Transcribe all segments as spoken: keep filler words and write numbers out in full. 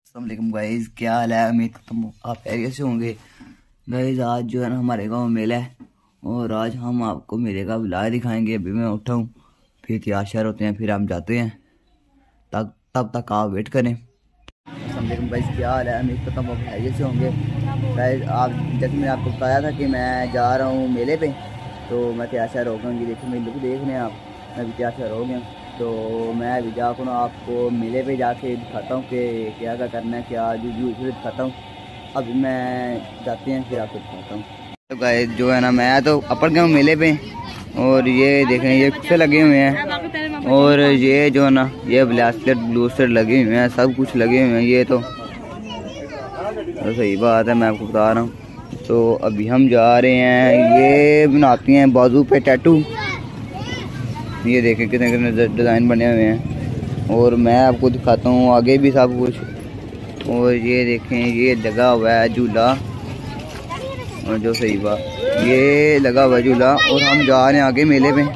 अस्सलामुअलैकुम गाइस, क्या हाल है। उम्मीद करता हूँ आप खैरियत से होंगे। गाइस आज जो है ना हमारे गांव में मेला है और आज हम आपको मेले का ब्लॉग दिखाएंगे। अभी मैं उठा हूँ, फिर तैयार शहर होते हैं, फिर हम जाते हैं। तब तब तक आप वेट करें। अस्सलामुअलैकुम गाइस, क्या हाल है। उम्मीद करता हूँ आप खैरियत से होंगे। गाइस आप जैसे मैंने आपको बताया था कि मैं जा रहा हूँ मेले पे, तो मैं तैयार शहर हो गया हूँ। ये देखिए मेरे लोग देख रहे हैं आप, मैं भी तैयार शहर हो गया हूँ। तो मैं अभी जाकर आपको मेले पे जाके दिखाता हूँ कि क्या क्या करना है, क्या जो जो दिखाता हूँ। अभी मैं जाते हैं, फिर आपको दिखाता हूँ। तो गाइस जो है ना मैं तो अपन गया हूँ मेले पे, और ये देखें ये कुछ लगे हुए हैं, और ये जो है ना ये ब्लास्टर ब्लूस्टर लगे हुए हैं, सब कुछ लगे हुए हैं। ये तो, तो सही बात है, मैं आपको बता रहा हूँ। तो अभी हम जा रहे हैं, ये बनाती हैं बाजू पे टैटू। ये देखें कितने कितने डिज़ाइन बने हुए हैं, और मैं आपको दिखाता हूँ आगे भी सब कुछ। और ये देखें ये लगा हुआ है झूला, और जो सही बात ये लगा हुआ है झूला, और हम जा रहे हैं आगे मेले पे।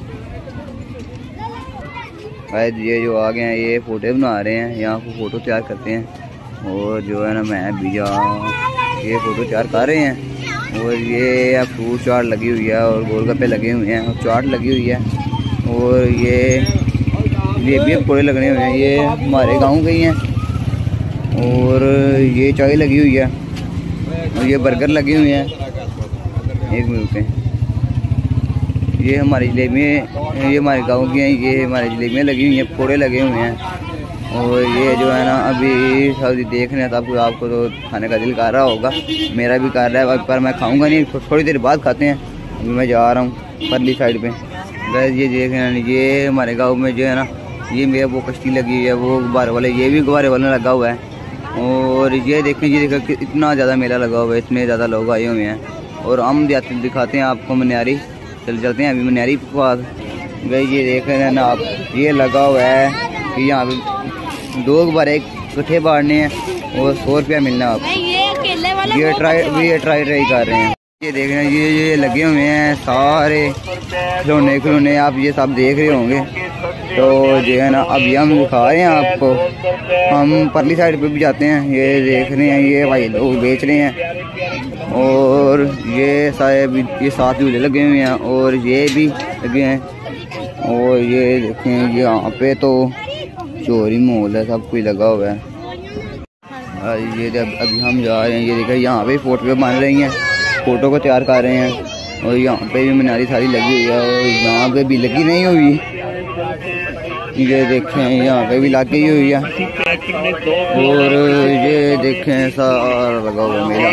शायद ये जो आ गए हैं ये फ़ोटो बना रहे हैं, यहाँ को फ़ोटो तैयार करते हैं। और जो है ना मैं भी जा ये फ़ोटो तैयार कर रहे हैं। और ये फ्रूट चाट लगी हुई है, और गोलगप्पे लगे हुए हैं, और चाट लगी हुई है, और ये ये भी पकौड़े लगने हुए हैं। ये हमारे गांव के ही हैं। और ये चाय लगी हुई है, और ये बर्गर लगे हुए हैं। एक मिनट पे ये हमारी जलेबी, ये हमारे गांव की हैं, ये हमारी जलेबियाँ लगी हुई हैं, पकौड़े लगे हुए हैं। और ये जो है ना अभी सब देख रहे हैं, तब आपको तो खाने का दिल कर रहा होगा, मेरा भी कर रहा है, पर मैं खाऊंगा नहीं, थोड़ी देर बाद खाते हैं। अभी मैं जा रहा हूँ परली साइड पे। गैस ये देख रहे हैं, ये हमारे गांव में जो है ना ये मेरा वो कश्ती लगी हुई है, वो गुब्बारे वाले, ये भी गुब्बारे वाला लगा हुआ है। और ये देखें ये देखें इतना ज़्यादा मेला लगा हुआ है, इतने ज़्यादा लोग आए हुए हैं। और हम दिखाते हैं आपको मनियारी, चल चलते हैं अभी मनियारी के पास। गैस ये देख रहे हैं ना आप, ये लगा हुआ है कि यहाँ पे दो गुब्बारे इकट्ठे बांटने हैं और सौ रुपया मिलना है आपको। ये ट्राई ये ट्राई ट्राई कर रहे हैं। ये देख रहे हैं ये ये लगे हुए हैं सारे खिलौने खिलौने, आप ये सब देख रहे होंगे। तो जो है ना अभी हम दिखा रहे हैं आपको, हम परली साइड पे भी जाते हैं। ये देख रहे हैं ये भाई लोग बेच रहे हैं, और ये सारे भी ये सात झूले लगे हुए हैं, और ये भी लगे हैं। और ये देखें यहाँ पे तो चोरी माहौल है, सब कुछ लगा हुआ है। ये अभी हम जा रहे हैं, ये देखें यहाँ पे फोटो बन रही हैं, फोटो को तैयार कर रहे हैं। और यहाँ पे भी मीनारी सारी लगी हुई है, और यहाँ पे भी लगी नहीं हुई। ये देखें यहाँ पे भी लगी हुई है, और ये देखें सारा लगा हुआ मेला।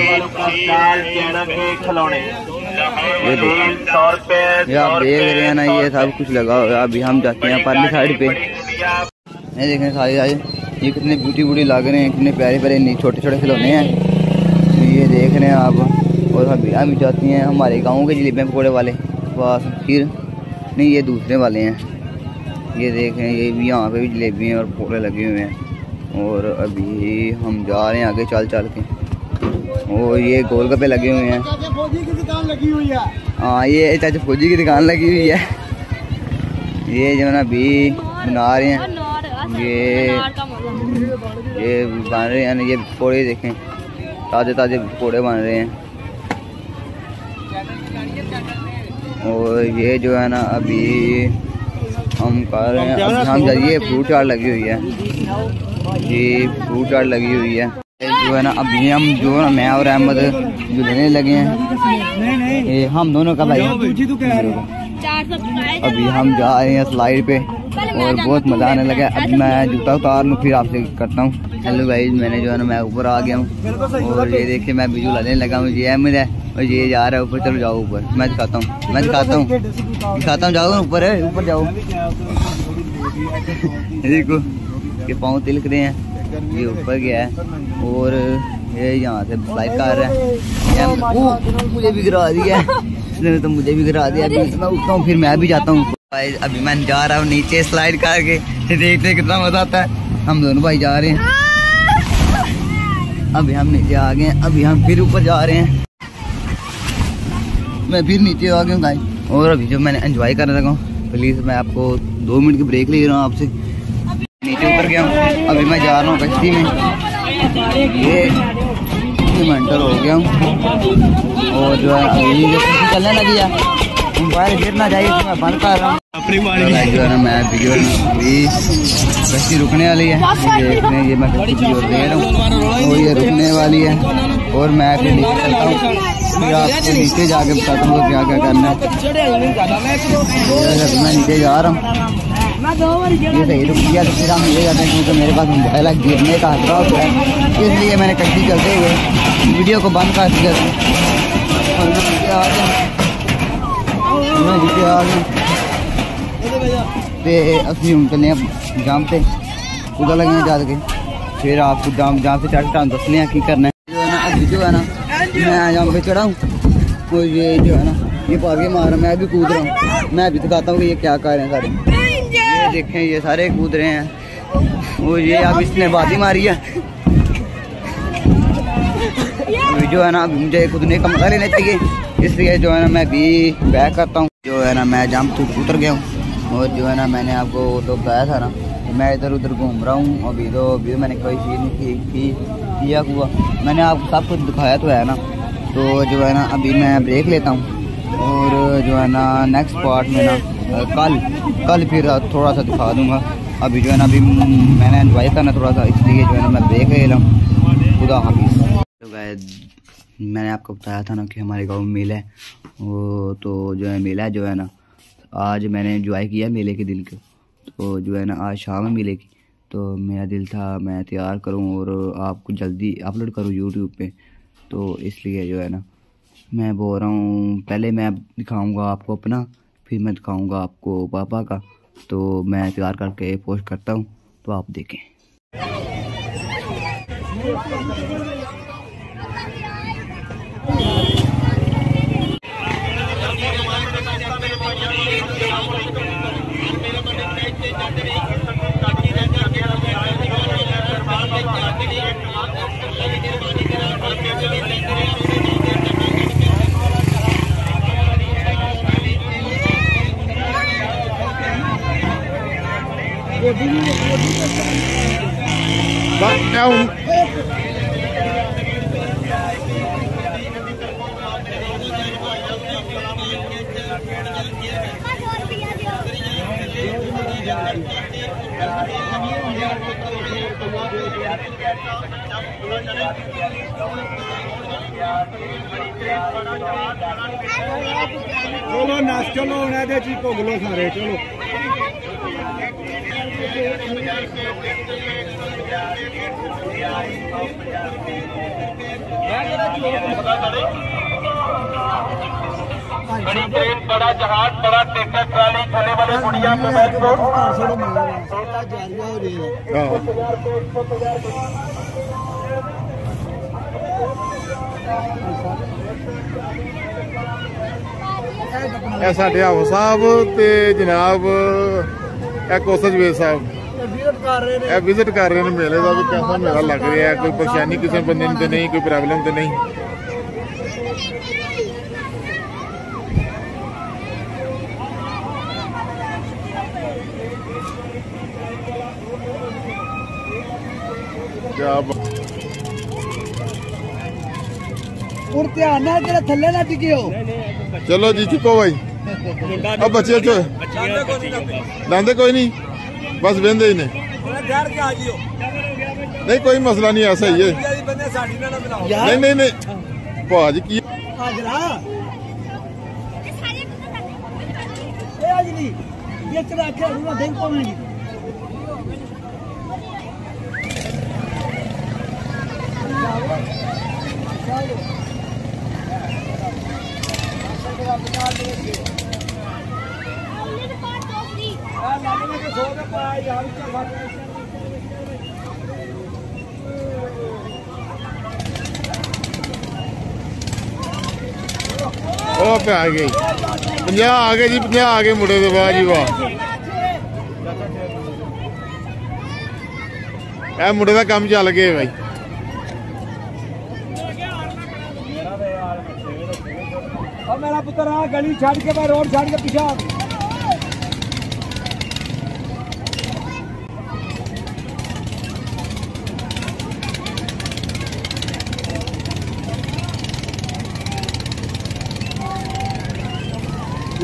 ये देखें ये आप देख रहे हैं ना, ये सब कुछ लगा हुआ है। अभी हम जाते हैं परली साइड पे। ये देखें सारी सारी ये कितने ब्यूटी ब्यूटी लग रहे हैं, कितने प्यारे प्यारे छोटे छोटे खिलौने हैं, ये देख रहे हैं आप। और अभी हम जाती हैं हमारे गांव के जलेबियाँ पकौड़े वाले पास, फिर नहीं ये दूसरे वाले हैं। ये देखें ये भी यहाँ पे भी जलेबी हैं और पकौड़े लगे हुए हैं। और अभी हम जा रहे हैं आगे चल चल के। और ये गोलगप्पे लगे हुए हैं, फौजी की दुकान लगी हुई है। हाँ ये चाचा फौजी की दुकान लगी हुई है। ये जो है ना अभी बना रहे हैं, ये ये बन रहे हैं, ये पकौड़े देखें ताज़े ताज़े पकौड़े बन रहे हैं। और ये जो है ना अभी हम कर रहे हैं, अभी हम जाइए फ्रूट चाट लगी हुई है, ये फ्रूट चाट लगी हुई है। जो है ना अभी हम जो है ना मैं और अहमद झूलने लगे हैं, ये हम दोनों का भाई। अभी हम जा रहे हैं स्लाइड पे, और बहुत मज़ा आने लगा। अब मैं जूता उतार लूँ फिर आपसे करता हूँ। हेलो गाइस, मैंने जो है ना मैं ऊपर आ गया हूँ, और ये देखिए मैं भी झूला लेने लगा हूँ। ये अहमद है और ये जा रहा है ऊपर। चलो जाओ ऊपर, मैं दिखाता हूँ मैं दिखाता हूँ दिखाता हूँ जाओ ऊपर है, ऊपर जाओ। देखो ये पाँव तिलक रहे हैं, ये ऊपर गया है, और ये यहाँ से स्लाइड कर रहा है। मुझे भी गिरा दिया इसने, तो मुझे भी गिरा दिया। अभी मैं उठता हूँ फिर मैं भी जाता हूँ। अभी मैं जा रहा हूँ नीचे स्लाइड करके, देखते कितना मजा आता है। हम दोनों भाई जा रहे हैं, अभी हम नीचे आ गए, अभी हम फिर ऊपर जा रहे हैं। मैं फिर नीचे आ गया हूँ भाई, और अभी जो मैंने एंजॉय कर रहा हूँ। प्लीज़ मैं आपको दो मिनट की ब्रेक ले रहा हूँ आपसे। नीचे उतर गया हूँ, अभी मैं जा रहा हूँ कश्ती में। ये मेंटल हो गया हूँ और जो है अभी चलने लगी है, मोबाइल गिर ना जाए तो मैं बंद कर रहा हूँ। जो है ना मैं वीडियो अभी कश्ती रुकने वाली है, देखने ये मैं कश्ती वीडियो दे रहा हूँ और ये रुकने वाली है और मैं फिर नीचे चलता हूँ, फिर आपको नीचे जाके बताता हूँ क्या क्या करना है। मैं नीचे जा रहा हूँ, ये सही रुक गया तो फिर हम ये जाते हैं क्योंकि मेरे पास मोबाइल गिरने का खतरा होता है, इसलिए मैंने कश्ती चलते हुए वीडियो को बंद कर दिया और मैं नीचे आ गया मैं नीचे आ गया ते असली हम चले जाम से उधर लगे जा के फिर आपको जाम जाम से चढ़ टाइम दसने की करना है। जो है ना अभी जो है ना मैं जाम पे चढ़ा हूँ और ये जो है ना ये पागे मार रहा, मैं भी कूद रहा हूँ, मैं भी दिखाता हूँ कि ये क्या कर रहे हैं सारे। ये देखें ये सारे कूद रहे हैं और ये अब इसने बाजी मारी है। अभी जो है ना मुझे कूदने का मजा लेना चाहिए, इसलिए जो है ना मैं भी बैक करता हूँ। जो है ना मैं जंप तो उतर गया हूँ और जो है ना मैंने आपको तो बताया था ना मैं इधर उधर घूम रहा हूँ। अभी तो अभी मैंने कोई चीज़ नहीं की किया हुआ, मैंने आपको सब कुछ दिखाया तो है ना। तो जो है ना अभी मैं ब्रेक लेता हूँ और जो है ना नेक्स्ट पार्ट में ना कल कल फिर थोड़ा सा दिखा दूँगा। अभी जो है ना अभी मैंने एंजॉय करना थोड़ा सा, इसलिए जो है ना मैं ब्रेक ले रहा हूँ। खुदा हाफिज़। तो गाइस मैंने आपको बताया था ना कि हमारे गाँव में मेला है, वो तो जो है मेला जो है ना आज मैंने एंजॉय किया मेले के दिन को। तो जो है ना आज शाम में मेले की, तो मेरा दिल था मैं तैयार करूं और आपको जल्दी अपलोड करूं यूट्यूब पे, तो इसलिए जो है ना मैं बोल रहा हूँ पहले मैं दिखाऊंगा आपको अपना, फिर मैं दिखाऊंगा आपको पापा का। तो मैं तैयार करके पोस्ट करता हूँ तो आप देखें। चलो नाच चलो उन्हें जी भोगलो सारे चलो। बड़ी ट्रेन, बड़ा जहाज, बड़ा ट्रैक्टर ट्राली, चले वाले गुड़िया पे बैठो। साढ़े आओ साहब ते जनाब कोसज वे साहब विजिट कर रहे हैं मेले का भी कैसा मेला लग रहा है, कोई परेशानी किसी बंदे तो नहीं, कोई प्रॉब्लम तो नहीं। थले ना टिके हो। चलो जी चुको भाई, अब बच्चे लाते कोई नहीं, बस बहते ही ने नहीं, कोई मसला नहीं, ऐसा ही है। नहीं नहीं नहीं भाजी की ओ पे आ गई पंजा आ गए जी, पंजा आ गए मुड़े तो वाह जी वाह, ए मुड़े का काम चल गए भाई। मेरा पुत्र आ गली छाड़ के मैं रोड छाड़ के पीछे आ गई।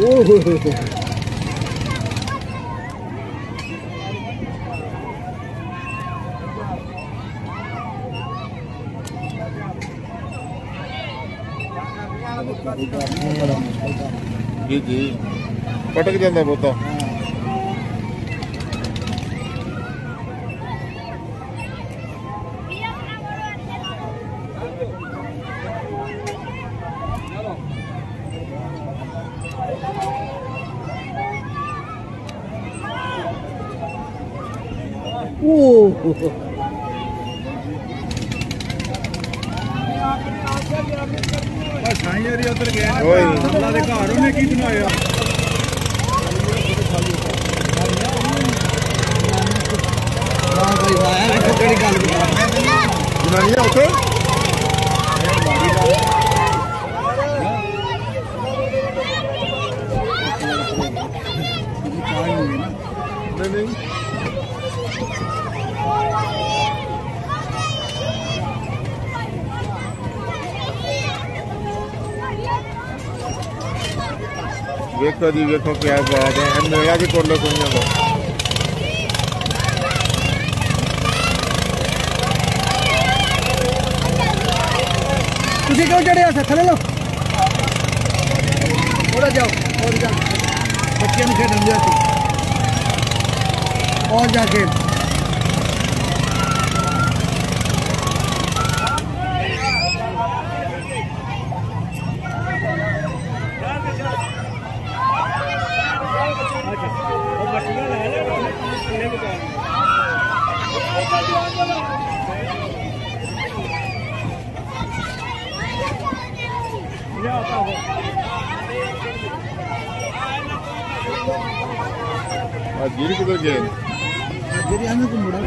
जी जी पटक जाता पोता। उधर गया अल्लाह दे घर उन्हें की बनाया वेखो जी वेखो क्या बात है मेला भी कोलो सुनिया का तुझे क्यों चढ़े ऐसा थले लो और जाओ और जाओ बच्चे में खेल जाती और जाके गिरी किधर गए गिरी हमें को मुड़ा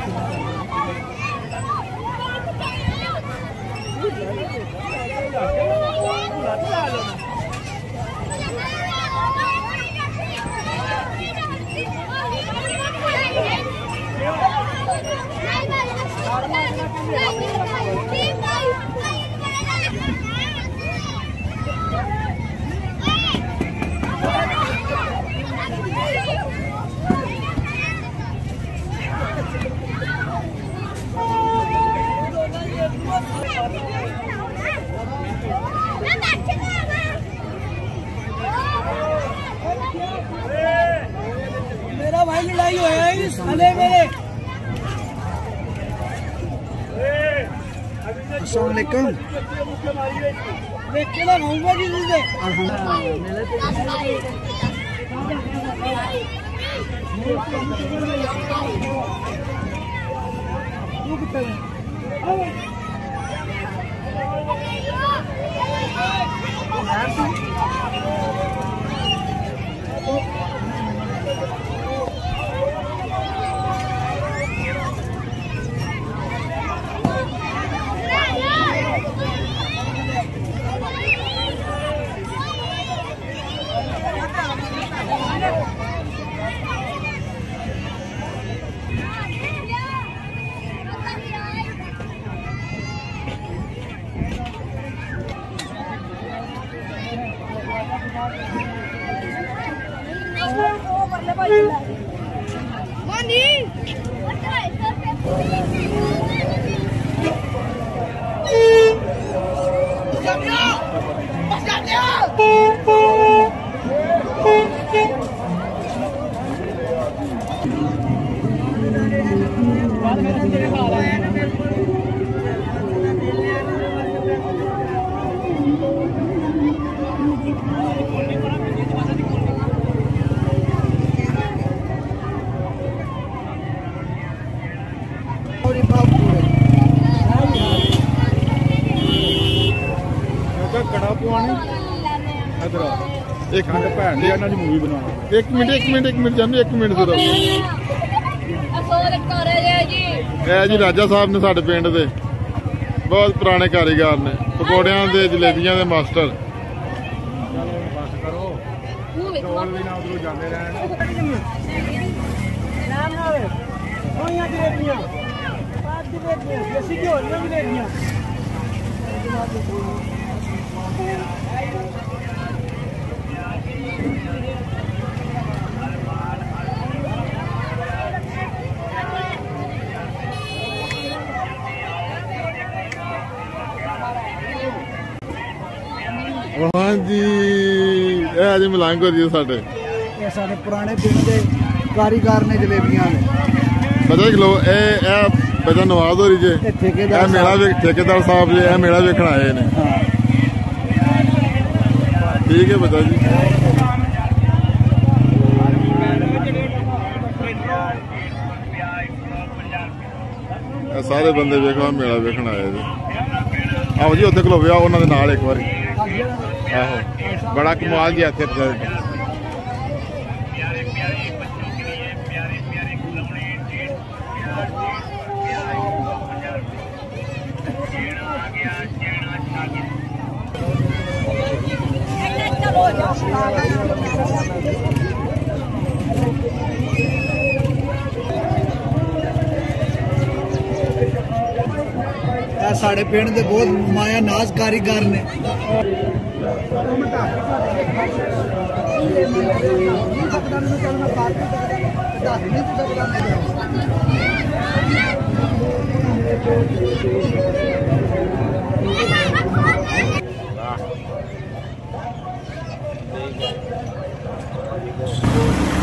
मेरा भाई लड़ाई हो है इस साले मेरे। अस्सलाम वालेकुम देख के ना घूमवा जी तुझे कड़ा पवाने एक मिनट भैन जी इन्हां दी मूवी बनाओ एक मिनट एक मिनट एक मिनट जानो एक मिनट जरा ਇਹ जी राजा साहब ने साडे पिंड दे बहुत पुराने कारीगर ने पकौड़ियां दे जलेबियां दे मास्टर हाँ जी ਇਹ ਅੱਜ ਮਲੰਗ ਹੋ ਜੀ ਸਾਡੇ ਇਹ ਸਾਡੇ ਪੁਰਾਣੇ ਪਿੰਡ ਦੇ ਕਾਰੀਗਰ ਨੇ ਜਲੇਬੀਆਂ ਦੇ ਪਤਾ ਕਿਲੋ ਇਹ ਇਹ ਬੇਟਾ ਨਵਾਜ਼ ਹੋ ਰਹੀ ਜੇ ਇਹ ਠੇਕੇਦਾਰ ਇਹ ਮੇਲਾ ਵੇਖ ਠੇਕੇਦਾਰ ਸਾਹਿਬ ਜੀ ਇਹ ਮੇਲਾ ਵੇਖਣ ਆਏ ਨੇ ਠੀਕ ਹੈ ਬਤਾ ਜੀ ਇਹ ਸਾਰੇ ਬੰਦੇ ਵੇਖੋ ਮੇਲਾ ਵੇਖਣ ਆਏ ਜੀ ਆਓ ਜੀ ਉੱਥੇ ਖਲੋਵਿਆ ਉਹਨਾਂ ਦੇ ਨਾਲ ਇੱਕ ਵਾਰੀ ਆਹੋ ਬੜਾ ਕਮਾਲ ਜਿਹਾ ਇੱਥੇ साढ़े पिंड दे बहुत माया नाज कारीगर ने Wow.